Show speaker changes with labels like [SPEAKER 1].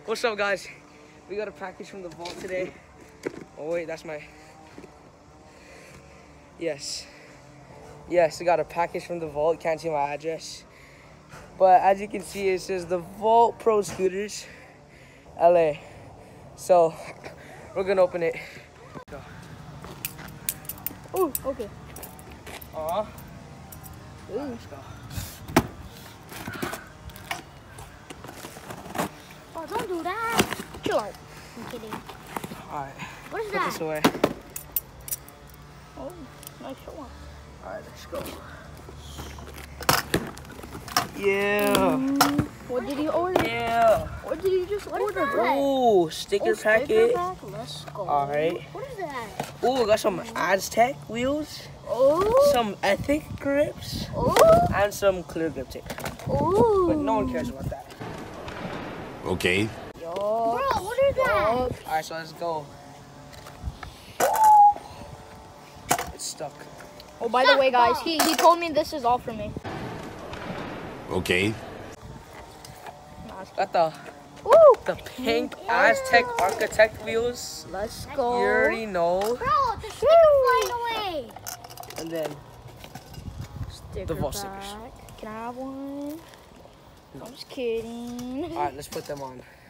[SPEAKER 1] What's up, guys? We got a package from the vault today. Oh wait, that's my... Yes, we got a package from the vault. Can't see my address. But as you can see, it says the Vault Pro Scooters, LA. So, we're gonna open it. Go.
[SPEAKER 2] Oh, okay.
[SPEAKER 1] Right, let's go.
[SPEAKER 2] Oh, don't do that. Chill out. I'm kidding.
[SPEAKER 1] Alright.
[SPEAKER 2] What is
[SPEAKER 1] Put
[SPEAKER 2] that?
[SPEAKER 1] this away.
[SPEAKER 2] Oh, nice one.
[SPEAKER 1] Alright, let's go. Yeah.
[SPEAKER 2] What did you order?
[SPEAKER 1] Yeah.
[SPEAKER 2] What did you just order, bro?
[SPEAKER 1] Ooh, sticker packet.
[SPEAKER 2] Pack. Let's go.
[SPEAKER 1] Alright.
[SPEAKER 2] What is that?
[SPEAKER 1] Ooh, we got some Aztec wheels.
[SPEAKER 2] Oh.
[SPEAKER 1] Some Ethic grips.
[SPEAKER 2] Oh.
[SPEAKER 1] And some clear grip tape.
[SPEAKER 2] Oh.
[SPEAKER 1] But no one cares about that.
[SPEAKER 3] Okay.
[SPEAKER 2] Yo. Bro, what is that?
[SPEAKER 1] Alright, so let's go. It's stuck.
[SPEAKER 2] Oh, by the way, guys, he told me this is all for me.
[SPEAKER 3] Okay.
[SPEAKER 1] Got the
[SPEAKER 2] Ooh.
[SPEAKER 1] the pink Aztec Architect wheels.
[SPEAKER 2] Let's
[SPEAKER 1] You
[SPEAKER 2] go.
[SPEAKER 1] already know.
[SPEAKER 2] Bro, the sticker flying away.
[SPEAKER 1] And then
[SPEAKER 2] Sticker
[SPEAKER 1] the vault
[SPEAKER 2] pack.
[SPEAKER 1] stickers.
[SPEAKER 2] Can I have one?
[SPEAKER 1] No.
[SPEAKER 2] I'm just kidding.
[SPEAKER 1] Alright, let's put them on.